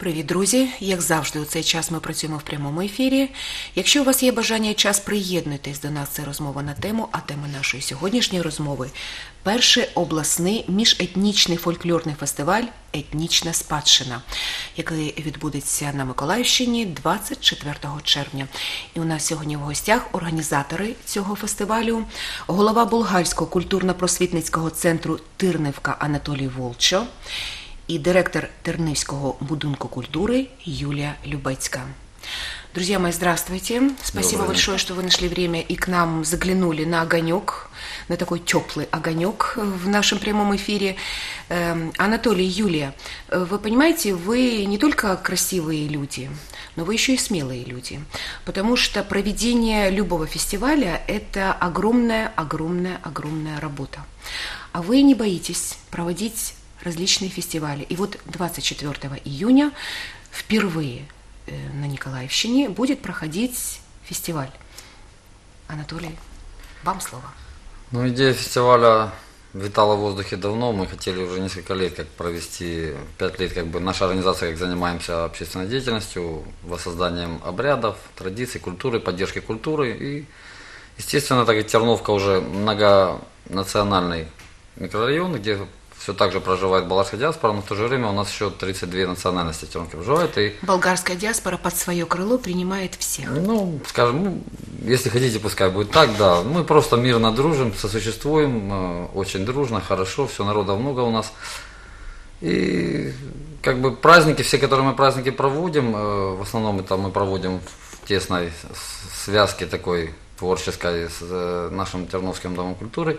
Привіт, друзі! Як завжди, у цей час ми працюємо в прямому ефірі. Якщо у вас є бажання і час, приєднуйтесь до нас. Це розмова на тему, а тема нашої сьогоднішньої розмови – перший обласний міжетнічний фольклорний фестиваль «Етнічна спадщина», який відбудеться на Миколаївщині 24 червня. І у нас сьогодні в гостях організатори цього фестивалю, голова Болгарського культурно-просвітницького центру «Тирневка» Анатолій Волчо и директор Тернивского будинку культуры Юлия Любецька. Друзья мои, здравствуйте. Спасибо большое, что вы нашли время и к нам заглянули на огонек, на такой теплый огонек в нашем прямом эфире. Анатолий, Юлия, вы понимаете, вы не только красивые люди, но вы еще и смелые люди, потому что проведение любого фестиваля – это огромная работа. А вы не боитесь проводить различные фестивали. И вот 24 июня впервые на Николаевщине будет проходить фестиваль. Анатолий, вам слово. Идея фестиваля витала в воздухе давно. Мы хотели уже несколько лет как провести, 5 лет наша организация, как занимаемся общественной деятельностью, воссозданием обрядов, традиций, культуры, поддержки культуры. И, естественно, так как Терновка уже многонациональный микрорайон, где все так же проживает болгарская диаспора, но в то же время у нас еще 32 национальности в Терновке проживают. И болгарская диаспора под свое крыло принимает всех. Скажем, если хотите, пускай будет так, да. Мы просто мирно дружим, сосуществуем, очень дружно, хорошо, все народа много у нас. И праздники, все, которые мы праздники проводим, в основном это мы проводим в тесной связке такой творческой с нашим Терновским домом культуры.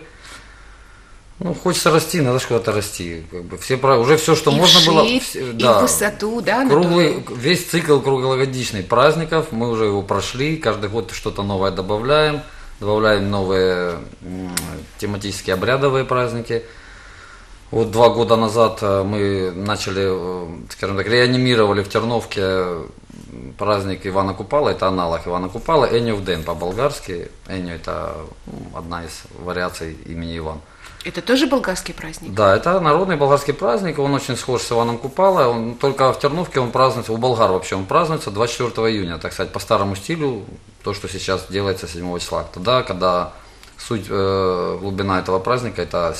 Хочется расти, надо куда-то расти. Уже все, что и можно было. И в высоту, да? Весь цикл круглогодичных праздников, мы уже его прошли, каждый год что-то новое добавляем новые тематические обрядовые праздники. Вот 2 года назад мы начали, скажем так, реанимировали в Терновке праздник Ивана Купала, это аналог Ивана Купала, Эньо в день по-болгарски. Эньо это одна из вариаций имени Иван. Это тоже болгарский праздник? Да, это народный болгарский праздник, он очень схож с Иваном Купала, только в Терновке он празднуется, у болгар вообще он празднуется 24 июня, так сказать, по старому стилю, то, что сейчас делается 7 числа. Тогда, когда суть, глубина этого праздника, это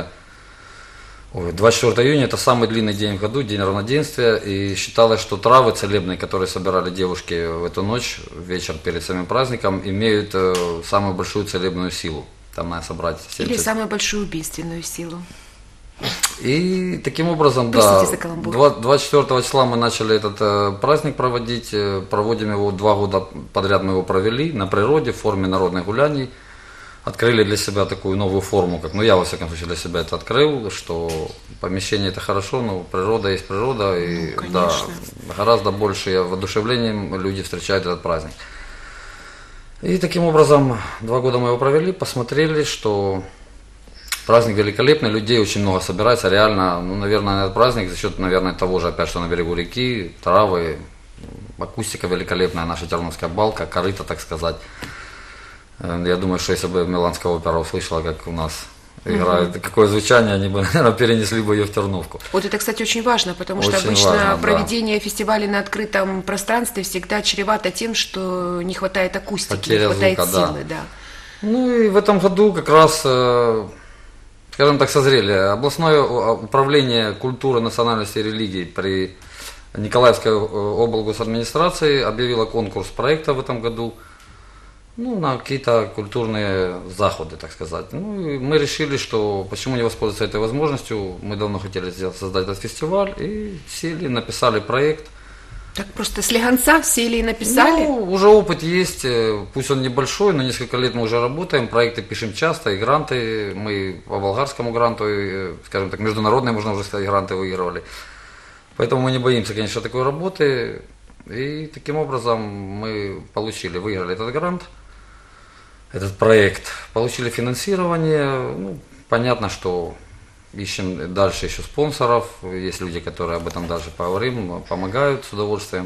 24 июня, это самый длинный день в году, день равноденствия, и считалось, что травы целебные, которые собирали девушки в эту ночь, вечер перед самим праздником, имеют самую большую целебную силу. Там надо собрать 70... Или самую большую убийственную силу. И таким образом, простите да, за каламбур. 24 числа мы начали этот праздник проводить, проводим его 2 года подряд, мы его провели на природе в форме народных гуляний, открыли для себя такую новую форму, я во всяком случае для себя это открыл, что помещение это хорошо, но природа есть природа, и да, гораздо больше воодушевлением люди встречают этот праздник. И таким образом 2 года мы его провели, посмотрели, что праздник великолепный, людей очень много собирается, реально, наверное, этот праздник за счет, наверное, того же, опять, что на берегу реки, травы, акустика великолепная, наша Терновская балка, корыто, так сказать. Я думаю, что если бы Миланская опера услышала, как у нас играет, какое звучание, они бы, наверное, перенесли бы ее в Терновку. Вот это, кстати, очень важно, потому что очень обычно важно, проведение фестиваля на открытом пространстве всегда чревато тем, что не хватает акустики, потеря не хватает звука, силы. Да. И в этом году как раз, скажем так, созрели. Областное управление культуры, национальности и религий при Николаевской облгосадминистрации объявило конкурс проекта в этом году. На какие-то культурные заходы, так сказать. И мы решили, что почему не воспользоваться этой возможностью. Мы давно хотели создать этот фестиваль и сели, написали проект. Так просто слегонца сели и написали? Уже опыт есть, пусть он небольшой, но несколько лет мы уже работаем, проекты пишем часто, и гранты, мы по болгарскому гранту, скажем так, международные, можно уже сказать, гранты выигрывали. Поэтому мы не боимся, конечно, такой работы. И таким образом мы выиграли этот грант. Этот проект, получили финансирование, понятно, что ищем дальше еще спонсоров, есть люди, которые об этом дальше поговорим, помогают с удовольствием.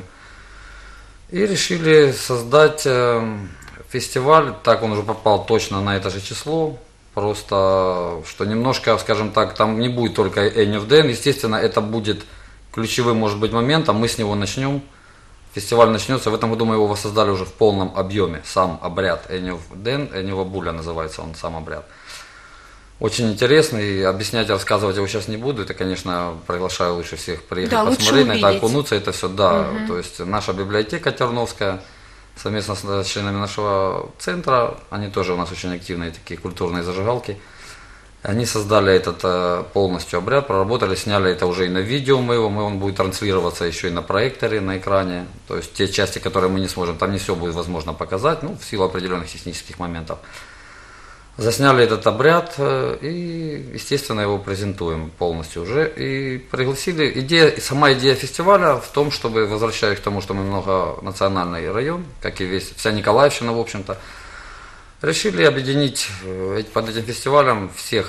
И решили создать фестиваль, так он уже попал точно на это же число, просто, что немножко, скажем так, там не будет только Эньо в день, естественно, это будет ключевым, может быть, моментом, мы с него начнем. Фестиваль начнется. В этом году мы его воссоздали уже в полном объеме. Сам обряд Энев Ден, Энева Буля называется он, сам обряд. Очень интересный. Объяснять и рассказывать его сейчас не буду. Это, конечно, приглашаю лучше всех приехать, да, посмотреть, на это увидеть. окунуться. Это все, да. То есть наша библиотека Терновская, совместно с членами нашего центра, они тоже у нас очень активные такие культурные зажигалки. Они создали этот полностью обряд, проработали, сняли это уже и на видео он будет транслироваться еще и на проекторе, на экране. То есть те части, которые мы не сможем, там не все будет возможно показать, ну, в силу определенных технических моментов. Засняли этот обряд и, естественно, его презентуем полностью уже. И пригласили, сама идея фестиваля в том, чтобы, возвращаясь к тому, что мы многонациональный район, как и вся Николаевщина, в общем-то, решили объединить под этим фестивалем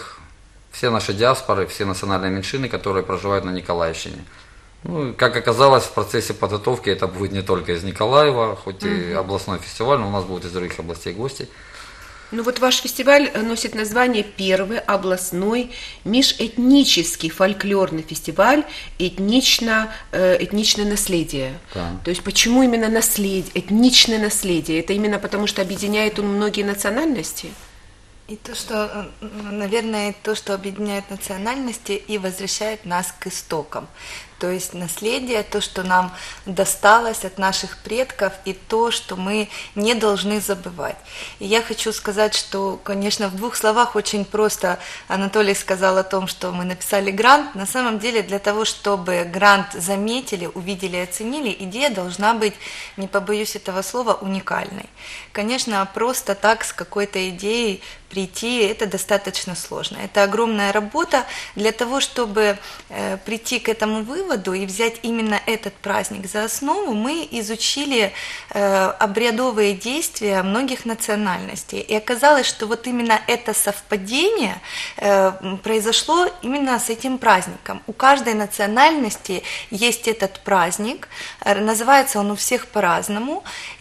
все наши диаспоры, все национальные меньшины, которые проживают на Николаевщине. Ну, как оказалось, в процессе подготовки это будет не только из Николаева, хоть и областной фестиваль, но у нас будут из других областей гости. Ну вот ваш фестиваль носит название «Первый областной межэтнический фольклорный фестиваль этничное наследие». Да. То есть почему именно этничное наследие? Это именно потому, что объединяет он многие национальности? И то, что, наверное, то, что объединяет национальности и возвращает нас к истокам. То есть наследие, то, что нам досталось от наших предков, и то, что мы не должны забывать. И я хочу сказать, что, конечно, в двух словах очень просто Анатолий сказал о том, что мы написали грант. На самом деле, для того, чтобы грант заметили, увидели и оценили, идея должна быть, не побоюсь этого слова, уникальной. Конечно, просто так с какой-то идеей прийти, это достаточно сложно. Это огромная работа. Для того, чтобы прийти к этому выводу и взять именно этот праздник за основу, мы изучили обрядовые действия многих национальностей. И оказалось, что вот именно это совпадение произошло именно с этим праздником. У каждой национальности есть этот праздник, называется он у всех по-разному,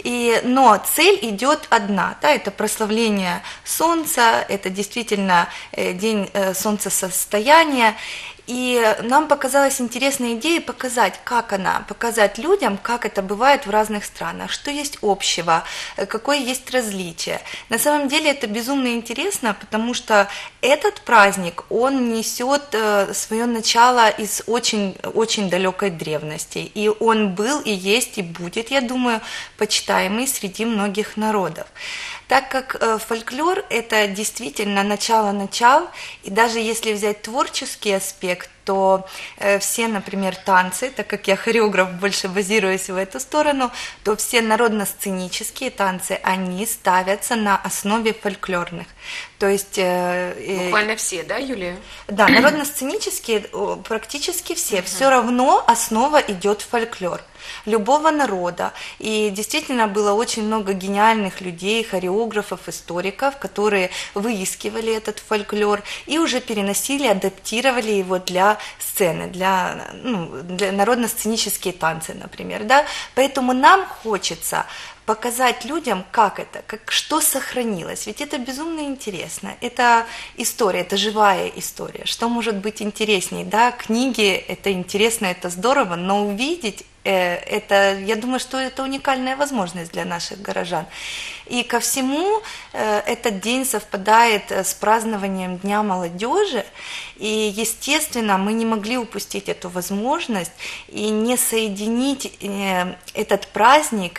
но цель идет одна, да, это прославление солнца, это действительно день солнцестояния. И нам показалась интересная идея показать людям, как это бывает в разных странах, что есть общего, какое есть различие. На самом деле это безумно интересно, потому что этот праздник, он несет свое начало из очень, очень далекой древности. И он был, и есть, и будет, я думаю, почитаемый среди многих народов. Так как фольклор – это действительно начало-начал, и даже если взять творческий аспект, то все, например, танцы, так как я хореограф, больше базируюсь в эту сторону, то все народно-сценические танцы, они ставятся на основе фольклорных. То есть… Буквально все, да, Юлия? Да, народно-сценические практически все. Все равно основа идет фольклор любого народа. И действительно было очень много гениальных людей, хореографов, историков, которые выискивали этот фольклор и уже переносили, адаптировали его для сцены, для народно-сценические танцы, например. Да? Поэтому нам хочется показать людям, что сохранилось. Ведь это безумно интересно. Это история, это живая история. Что может быть интересней? Да? Книги, это интересно, это здорово, но увидеть это, я думаю, что это уникальная возможность для наших горожан. И ко всему этот день совпадает с празднованием Дня молодежи, и, естественно, мы не могли упустить эту возможность и не соединить этот праздник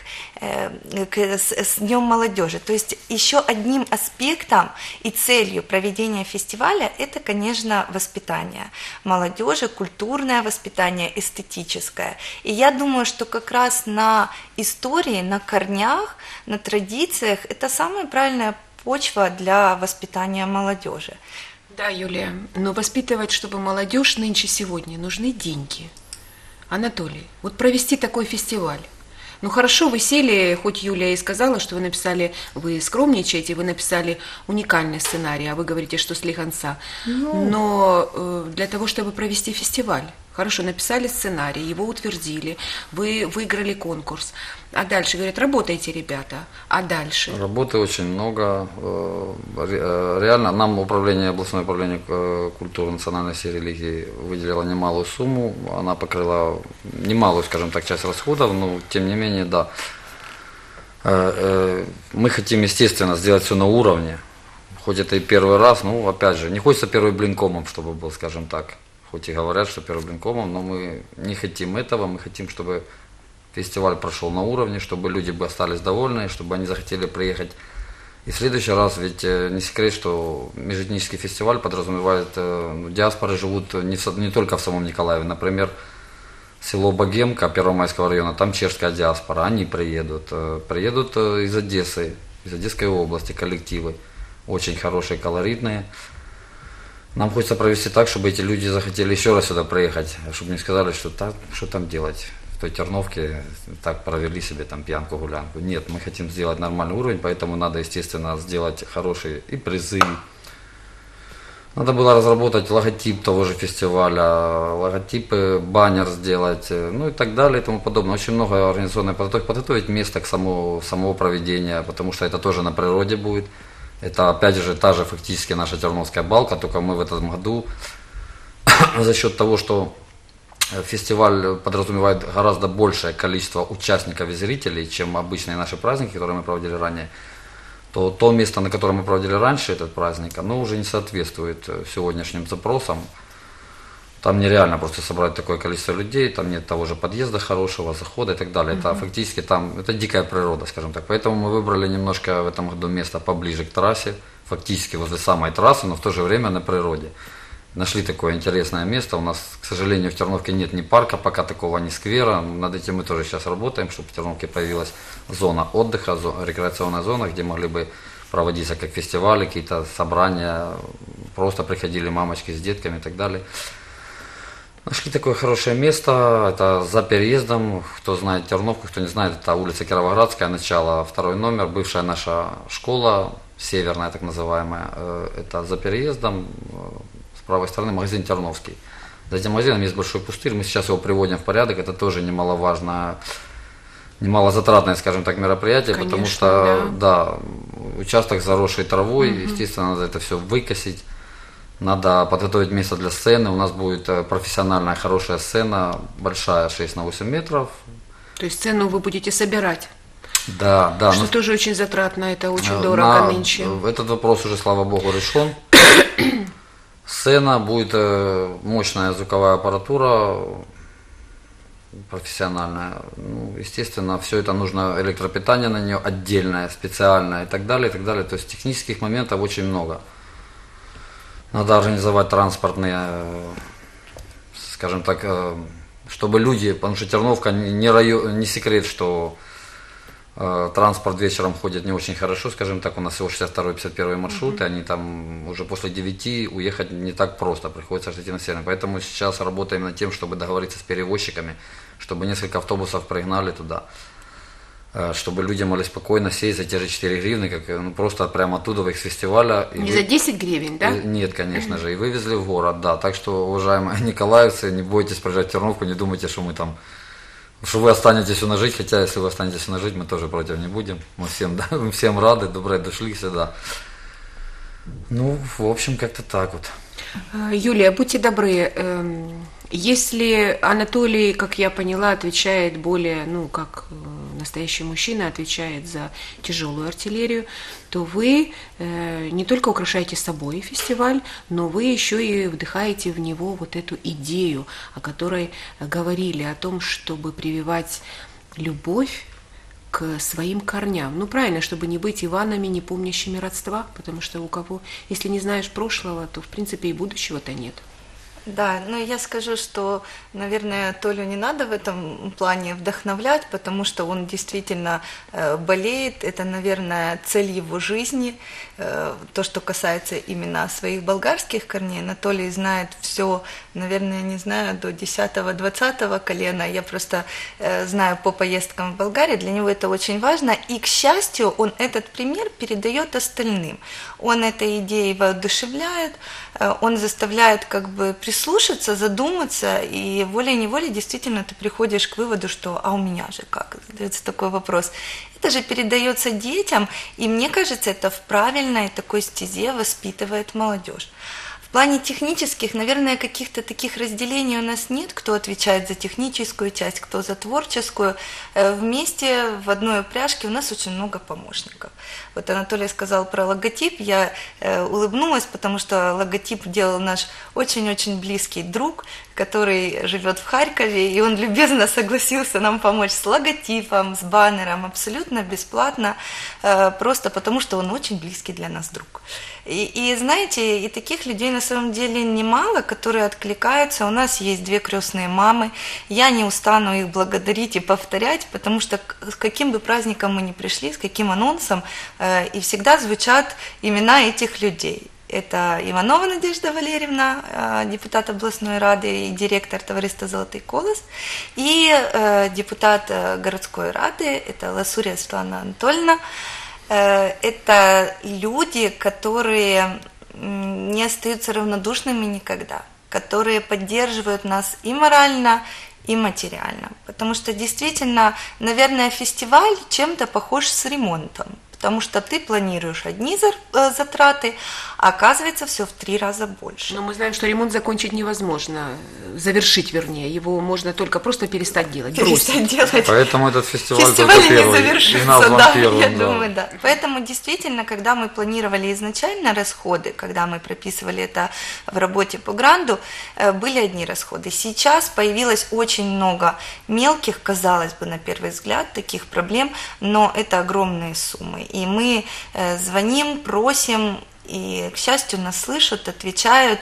с Днем молодежи. То есть еще одним аспектом и целью проведения фестиваля это, конечно, воспитание молодежи, культурное воспитание, эстетическое. И я думаю, что как раз на истории, на корнях, на традициях это самая правильная почва для воспитания молодежи. Да, Юлия, но воспитывать, чтобы молодежь нынче сегодня, нужны деньги. Анатолий, вот провести такой фестиваль. Ну хорошо, вы сели, хоть Юлия и сказала, что вы скромничаете, вы написали уникальный сценарий, а вы говорите, что с лихонца. Но для того, чтобы провести фестиваль, Хорошо, написали сценарий, его утвердили, вы выиграли конкурс. А дальше, говорят, работайте, ребята. А дальше? Работы очень много. Реально, нам областное управление культуры национальной всей религии выделило немалую сумму. Она покрыла немалую, скажем так, часть расходов, но тем не менее, да. Мы хотим, естественно, сделать все на уровне. Хоть это и первый раз, ну, опять же, не хочется первый блин комом, чтобы был, скажем так. Хоть и говорят, что первый блин комом, но мы не хотим этого. Мы хотим, чтобы фестиваль прошел на уровне, чтобы люди бы остались довольны, чтобы они захотели приехать и в следующий раз. Ведь не секрет, что межэтнический фестиваль подразумевает, диаспоры живут не только в самом Николаеве. Например, село Богемка Первомайского района, там чешская диаспора, они приедут из Одессы, из Одесской области коллективы, очень хорошие, колоритные. Нам хочется провести так, чтобы эти люди захотели еще раз сюда приехать, чтобы не сказали, что там делать. В той Терновке так провели себе там пьянку-гулянку. Нет, мы хотим сделать нормальный уровень, поэтому надо, естественно, сделать хорошие и призы. Надо было разработать логотип того же фестиваля, логотипы, баннер сделать, ну и так далее и тому подобное. Очень много организационной подготовить место к самого проведения, потому что это тоже на природе будет. Это опять же та же фактически наша Терновская балка, только мы в этом году за счет того, что фестиваль подразумевает гораздо большее количество участников и зрителей, чем обычные наши праздники, которые мы проводили ранее, то место, на котором мы проводили раньше этот праздник, оно уже не соответствует сегодняшним запросам. Там нереально просто собрать такое количество людей, там нет того же подъезда хорошего, захода и так далее. Это фактически это дикая природа, скажем так. Поэтому мы выбрали немножко в этом году место поближе к трассе, фактически возле самой трассы, но в то же время на природе. Нашли такое интересное место. У нас, к сожалению, в Терновке нет ни парка, пока такого, ни сквера. Над этим мы тоже сейчас работаем, чтобы в Терновке появилась зона отдыха, рекреационная зона, где могли бы проводиться как фестивали, какие-то собрания, просто приходили мамочки с детками и так далее. Нашли такое хорошее место, это за переездом, кто знает Терновку, кто не знает, это улица Кировоградская, начало, 2 номер, бывшая наша школа, северная так называемая, это за переездом, с правой стороны магазин Терновский. За этим магазином есть большой пустырь, мы сейчас его приводим в порядок, это тоже немаловажное, немалозатратное, скажем так, мероприятие, конечно, потому что, да, участок заросший травой, естественно, надо это все выкосить. Надо подготовить место для сцены. У нас будет профессиональная хорошая сцена, большая, 6 на 8 метров. То есть сцену вы будете собирать? Да. Что тоже очень затратно, это очень дорого нынче. Этот вопрос уже, слава богу, решен. Сцена, будет мощная звуковая аппаратура, профессиональная. Ну, естественно, все это нужно, электропитание на нее отдельное, специальное и так далее, и так далее. То есть технических моментов очень много. Надо организовать транспортные, скажем так, чтобы люди, потому что Терновка не секрет, что транспорт вечером ходит не очень хорошо, скажем так, у нас всего 62-51 маршруты, они там уже после 9 уехать не так просто, приходится идти на север. Поэтому сейчас работаем над тем, чтобы договориться с перевозчиками, чтобы несколько автобусов пригнали туда, чтобы люди могли спокойно сесть за те же 4 гривны, как, просто прямо оттуда, с фестиваля. Не за 10 гривен, да? Нет, конечно же, и вывезли в город, да. Так что, уважаемые николаевцы, не бойтесь приезжать в Терновку, не думайте, что мы там, что вы останетесь у нас жить, хотя если вы останетесь у нас жить, мы тоже против не будем. Мы всем рады, добрые дошли всегда. Ну, в общем, как-то так вот. Юлия, будьте добры, если Анатолий, как я поняла, отвечает более, как настоящий мужчина, отвечает за тяжелую артиллерию, то вы не только украшаете собой фестиваль, но вы еще и вдыхаете в него вот эту идею, о которой говорили, о том, чтобы прививать любовь к своим корням. Ну, правильно, чтобы не быть Иванами, не помнящими родства, потому что у кого, если не знаешь прошлого, то, в принципе, и будущего-то нет. Да, но я скажу, что, наверное, Толю не надо в этом плане вдохновлять, потому что он действительно болеет. Это, наверное, цель его жизни. То, что касается именно своих болгарских корней. Анатолий знает все, наверное, не знаю, до 10-20 колена. Я просто знаю по поездкам в Болгарию. Для него это очень важно. И, к счастью, он этот пример передает остальным. Он этой идеей воодушевляет, он заставляет прислушиваться прислушаться, задуматься, и волей-неволей действительно ты приходишь к выводу, что «а у меня же как?» Задается такой вопрос. Это же передается детям, и мне кажется, это в правильной такой стезе воспитывает молодежь. В плане технических, наверное, каких-то таких разделений у нас нет, кто отвечает за техническую часть, кто за творческую. Вместе в одной упряжке у нас очень много помощников. Вот Анатолий сказал про логотип, я улыбнулась, потому что логотип делал наш очень-очень близкий друг, который живет в Харькове, и он любезно согласился нам помочь с логотипом, с баннером, абсолютно бесплатно, просто потому что он очень близкий для нас друг. И знаете, и таких людей на самом деле немало, которые откликаются. У нас есть 2 крестные мамы. Я не устану их благодарить и повторять, потому что с каким бы праздником мы ни пришли, с каким анонсом, и всегда звучат имена этих людей. Это Иванова Надежда Валерьевна, депутат областной рады и директор товариства «Золотый колос», и депутат городской рады, это Ласурия Светлана Анатольевна. Это люди, которые не остаются равнодушными никогда, которые поддерживают нас и морально, и материально. Потому что действительно, наверное, фестиваль чем-то похож с ремонтом. Потому что ты планируешь одни затраты, а оказывается все в 3 раза больше. Но мы знаем, что ремонт закончить невозможно, завершить, вернее, его можно только просто перестать делать, бросить. Делать. Поэтому этот фестиваль Фестиваль только не первый, завершится, и назван да, первым, я да. думаю, да. Поэтому действительно, когда мы планировали изначально расходы, когда мы прописывали это в работе по гранду, были одни расходы. Сейчас появилось очень много мелких, казалось бы, на первый взгляд, таких проблем, но это огромные суммы. И мы звоним, просим, и, к счастью, нас слышат, отвечают,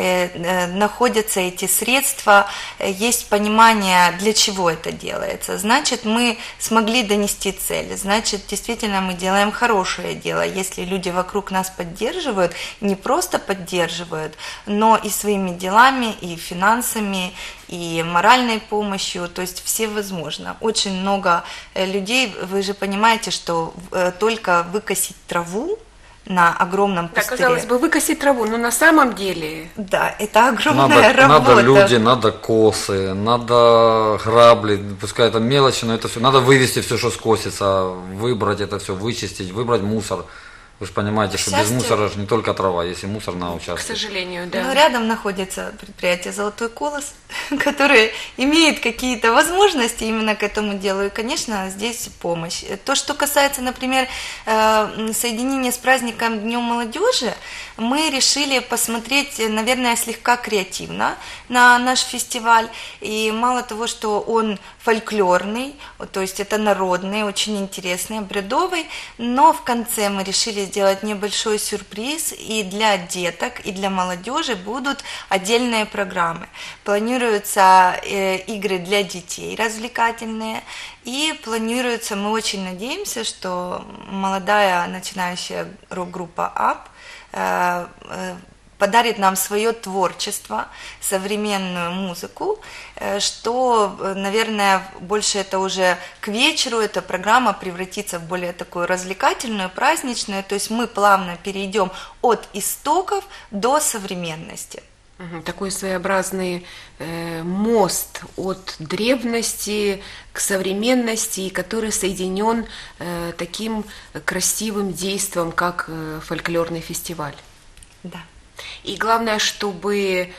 находятся эти средства, есть понимание, для чего это делается. Значит, мы смогли донести цель, значит, действительно мы делаем хорошее дело. Если люди вокруг нас поддерживают, не просто поддерживают, но и своими делами, и финансами, и моральной помощью, то есть все возможно. Очень много людей, вы же понимаете, что только выкосить траву на огромном Так, пустыре. казалось бы, выкосить траву, но на самом деле... Да, это огромная работа. Надо люди, надо косы, надо грабли, пускай это мелочи, но это все. Надо вывести все, что скосится, выбрать это все, вычистить, выбрать мусор. Вы же понимаете, что без мусора же не только трава, есть и мусор на К участке. сожалению, да. Но рядом находится предприятие «Золотой колос», которое имеет какие-то возможности именно к этому делу. И, конечно, здесь помощь. То, что касается, например, соединения с праздником Днем молодежи, мы решили посмотреть, наверное, слегка креативно на наш фестиваль. И мало того, что он фольклорный, то есть это народный, очень интересный, обрядовый, но в конце мы решили сделать небольшой сюрприз, и для деток, и для молодежи будут отдельные программы. Планируются игры для детей развлекательные, и планируется, мы очень надеемся, что молодая начинающая рок-группа АП подарит нам свое творчество, современную музыку, что, наверное, больше это уже к вечеру, эта программа превратится в более такую развлекательную, праздничную, то есть мы плавно перейдем от истоков до современности. Такой своеобразный мост от древности к современности, который соединен таким красивым действом, как фольклорный фестиваль. Да. И главное, чтобы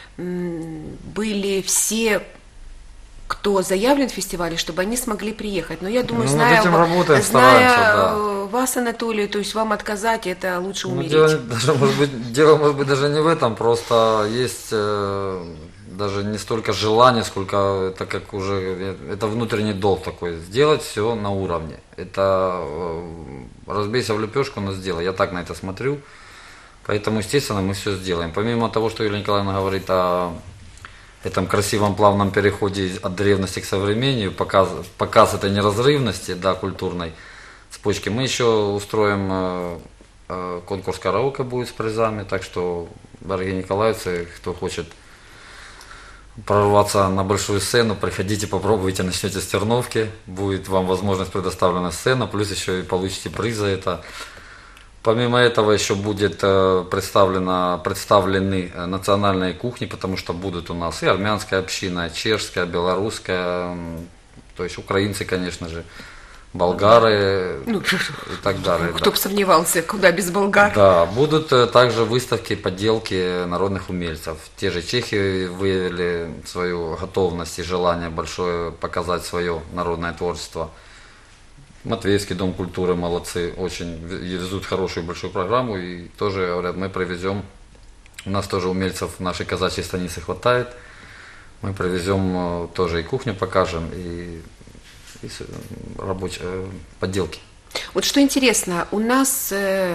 были все, кто заявлен в фестивале, чтобы они смогли приехать. Но я думаю, над этим работаем, стараемся, да. Вас, Анатолий, то есть вам отказать, это лучше умереть. Дело, может быть, даже не в этом, просто есть даже не столько желание, сколько это как уже, это внутренний долг такой, сделать все на уровне. Это разбейся в лепешку, но сделай. Я так на это смотрю. Поэтому, естественно, мы все сделаем. Помимо того, что Юлия Николаевна говорит о этом красивом плавном переходе от древности к современию, показ этой неразрывности, да, культурной цепочки, мы еще устроим конкурс караоке будет с призами, так что, дорогие николаевцы, кто хочет прорваться на большую сцену, приходите, попробуйте, начнете с Терновки, будет вам возможность предоставлена сцена, плюс еще и получите призы, это Помимо этого еще будет представлены национальные кухни, потому что будут у нас и армянская община, и чешская, белорусская, то есть украинцы, конечно же, болгары Ну, и так далее. кто бы сомневался, куда без болгар. Да, будут также выставки, подделки народных умельцев. Те же чехи выявили свою готовность и желание большое показать свое народное творчество. Матвеевский дом культуры молодцы, очень везут хорошую большую программу и тоже говорят, мы привезем, у нас тоже умельцев в нашей казачьей станице хватает, мы привезем тоже и кухню покажем, и рабочие подделки. Вот что интересно, у нас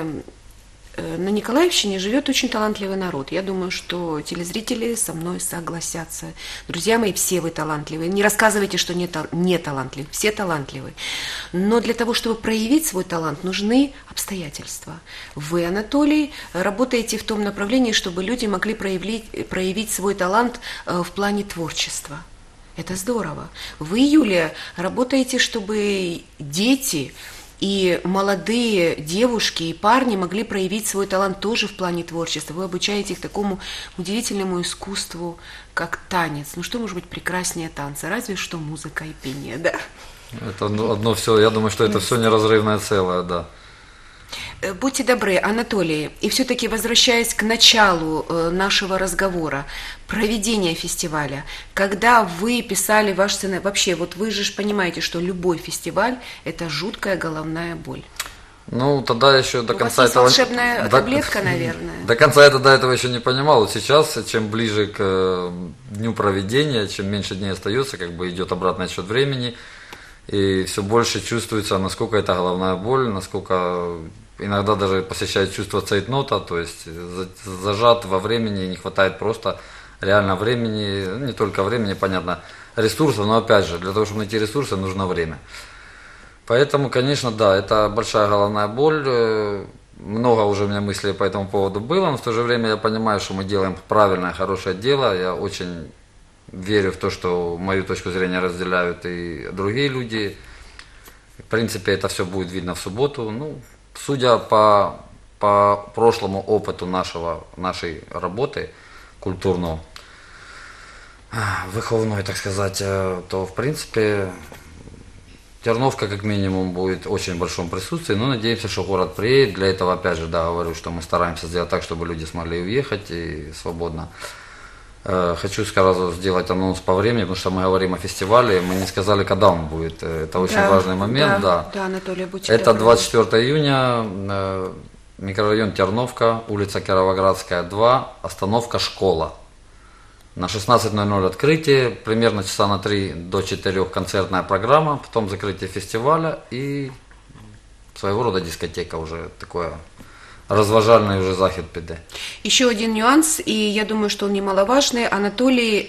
на Николаевщине живет очень талантливый народ. Я думаю, что телезрители со мной согласятся. Друзья мои, все вы талантливые. Не рассказывайте, что не талантливы. Все талантливы. Но для того, чтобы проявить свой талант, нужны обстоятельства. Вы, Анатолий, работаете в том направлении, чтобы люди могли проявить свой талант в плане творчества. Это здорово. Вы, Юлия, работаете, чтобы дети и молодые девушки и парни могли проявить свой талант тоже в плане творчества. Вы обучаете их такому удивительному искусству, как танец. Ну что может быть прекраснее танца? Разве что музыка и пение, да? Это одно все, я думаю, что это все неразрывное целое, да. Будьте добры, Анатолий, и все-таки возвращаясь к началу нашего разговора, проведение фестиваля, когда вы писали ваш сценарий, вообще, вот вы же понимаете, что любой фестиваль – это жуткая головная боль. Ну, тогда еще до У конца вас есть этого... волшебная таблетка, наверное. До конца я тогда этого еще не понимал. Вот сейчас, чем ближе к дню проведения, чем меньше дней остается, как бы идет обратный отсчет времени, и все больше чувствуется, насколько это головная боль, насколько иногда даже посещает чувство цейтнота, то есть зажат во времени, не хватает просто реально времени, не только времени, понятно, ресурсов, но опять же, для того, чтобы найти ресурсы, нужно время. Поэтому, конечно, да, это большая головная боль, много уже у меня мыслей по этому поводу было, но в то же время я понимаю, что мы делаем правильное, хорошее дело, я очень верю в то, что мою точку зрения разделяют и другие люди. В принципе, это все будет видно в субботу. Ну, судя по прошлому опыту нашей работы культурной, выховной, так сказать, то, в принципе, Терновка, как минимум, будет в очень большом присутствии. Но надеемся, что город приедет. Для этого, опять же, да, говорю, что мы стараемся сделать так, чтобы люди смогли уехать и свободно. Хочу сразу сделать анонс по времени, потому что мы говорим о фестивале, мы не сказали, когда он будет. Это очень важный момент. Да, Анатолий, будьте Это добры. 24 июня, микрорайон Терновка, улица Кировоградская, 2, остановка «Школа». На 16:00 открытие, примерно часа на 3 до 4 концертная программа, потом закрытие фестиваля и своего рода дискотека уже такое. Розважальний уже захід піде. Еще один нюанс, и я думаю, что он немаловажный. Анатолий,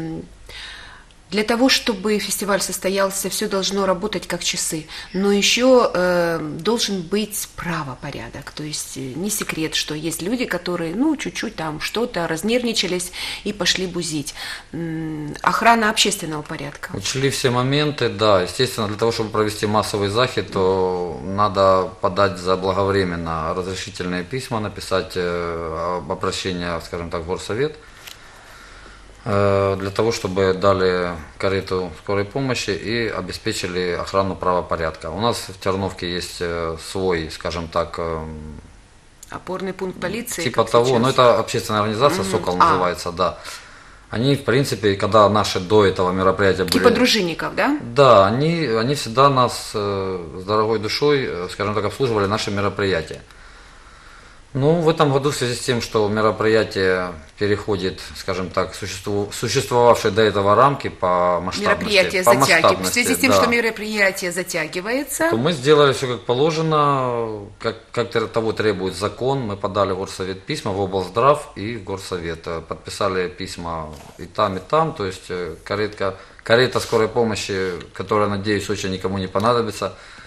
для того, чтобы фестиваль состоялся, все должно работать как часы, но еще должен быть правопорядок. То есть не секрет, что есть люди, которые, ну, чуть-чуть там что-то разнервничались и пошли бузить. Охрана общественного порядка. Учли все моменты, да. Естественно, для того, чтобы провести массовый захід, то надо подать заблаговременно разрешительные письма, написать обращение, скажем так, в горсовет, для того, чтобы дали карету скорой помощи и обеспечили охрану правопорядка. У нас в Терновке есть свой, скажем так, Опорный пункт полиции. типа как того, сейчас. но это общественная организация, «Сокол» называется, да. Они, в принципе, когда наши до этого мероприятия были... Типа дружинников, да? Да, они всегда нас с дорогой душой, скажем так, обслуживали наши мероприятия. Ну, в этом году в связи с тем, что мероприятие переходит, скажем так, существовавшие до этого рамки по масштабности. Мероприятие по затягивается. В масштабности, связи с тем, да, что мероприятие затягивается. то мы сделали все как положено, как того требует закон. Мы подали в горсовет письма, в облздрав и в горсовет. Подписали письма и там, то есть карета скорой помощи, которая, надеюсь, очень никому не понадобится,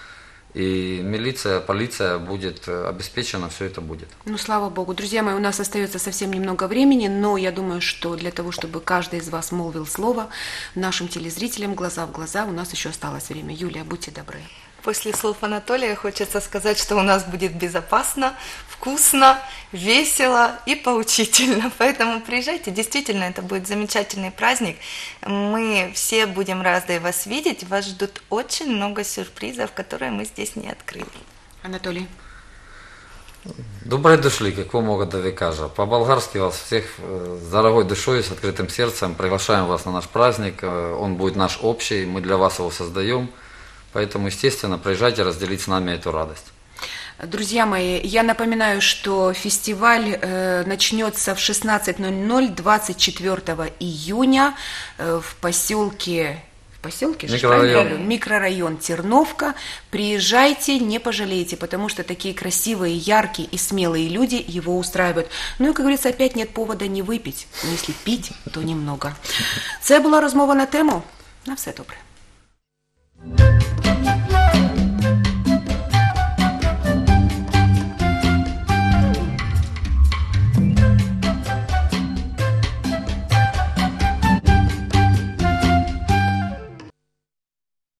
И милиция, полиция будет обеспечена, все это будет. Ну, слава богу. Друзья мои, у нас остается совсем немного времени, но я думаю, что для того, чтобы каждый из вас молвил слово нашим телезрителям глаза в глаза, у нас еще осталось время. Юлия, будьте добры. После слов Анатолия хочется сказать, что у нас будет безопасно, вкусно, весело и поучительно. Поэтому приезжайте, действительно, это будет замечательный праздник. Мы все будем рады вас видеть. Вас ждут очень много сюрпризов, которые мы здесь не открыли. Анатолий. Доброй дошли, как вы могут до векажа. По-болгарски вас всех с дорогой душой, с открытым сердцем приглашаем вас на наш праздник. Он будет наш общий, мы для вас его создаем. Поэтому, естественно, приезжайте разделить с нами эту радость. Друзья мои, я напоминаю, что фестиваль начнется в 16:00 24 июня в поселке микрорайон Терновка. Приезжайте, не пожалеете, потому что такие красивые, яркие и смелые люди его устраивают. Ну и, как говорится, опять нет повода не выпить. Но если пить, то немного. Це була розмова на тему. На все добре.